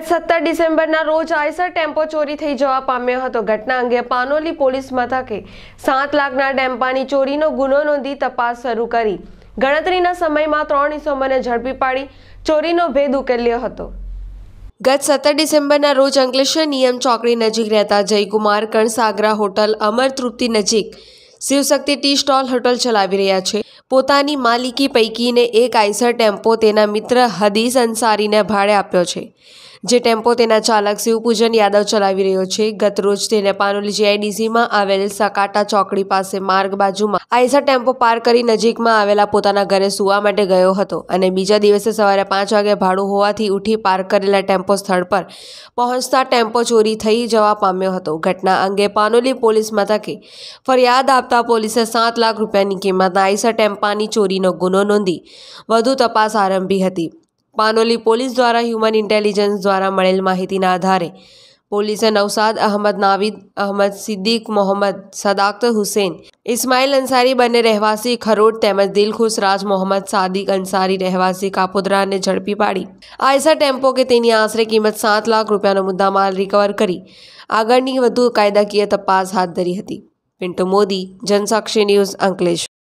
ગત 17 ડિસેમ્બરના રોજ આઈસર ટેમ્પો ચોરી થઈ જવા પામ્યો હતો। ઘટના અંગે પાનોલી પોલીસ મથકે 7 લાખના ટેમ્પાની ચોરીનો ગુનો નોંધી તપાસ શરૂ કરી ગણતરીના સમયમાં 3 ઇસમોને ઝડપી પાડી ચોરીનો ભેદ ઉકેલ્યો હતો। ગત 17 ડિસેમ્બરના રોજ અંકલેશ્વર નિયમ ચોકડી નજીક રહેતા જયકુમાર કણસાગરા હોટલ અમર તૃપ્તિ નજીક શિવશક્તિ ટી સ્ટોલ હોટલ ચલાવી રહ્યા છે। પોતાની માલિકી પૈકીને એક આઈસર ટેમ્પો તેના મિત્ર હદીસ અંસારીને ભાડે આપ્યો છે, જે ટેમ્પો તેના ચાલક શિવપૂજન યાદવ ચલાવી રહ્યો છે। ગત રોજ તેને પાનોલી જીઆઈડીસીમાં આવેલ સકાટા ચોકડી પાસે માર્ગ બાજુમાં આઈસર ટેમ્પો પાર્ક કરી નજીકમાં આવેલા પોતાના ઘરે સૂવા માટે ગયો હતો અને બીજા દિવસે સવારે 5 વાગે ભાડું હોવાથી ઉઠી પાર્ક કરેલા ટેમ્પો સ્થળ પર પહોંચતા ટેમ્પો ચોરી થઈ જવા પામ્યો હતો। ઘટના અંગે પાનોલી પોલીસ મથકે ફરિયાદ આપતા પોલીસે 7 લાખ રૂપિયાની કિંમતના આઈસર ટેમ્પાની ચોરીનો ગુનો નોંધી વધુ તપાસ આરંભી હતી। પાનોલી પોલીસ દ્વારા હ્યુમન ઇન્ટેલિજન્સ દ્વારા મળેલ માહિતીના આધારે પોલીસે નવસાદ અહમદ, નાવીદ અહમદ, સિદ્દીક મોહમ્મદ, સદાકત હુસૈન, ઇસ્માઇલ અંસારી બંને રહેવાસી ખરોડ તેમજ દિલખુશ રાજ મોહમ્મદ સાદિક અંસારી રહેવાસી કાપોદ્રાને ઝડપી પાડી આઈસર ટેમ્પો કે તેની આશરે કિંમત 7 લાખ રૂપિયાનો મુદ્દામાલ રિકવર કરી આગળની વધુ કાયદાકીય તપાસ હાથ ધરી હતી। પિન્ટુ મોદી, જનસાક્ષી ન્યૂઝ, અંકલેશ્વર।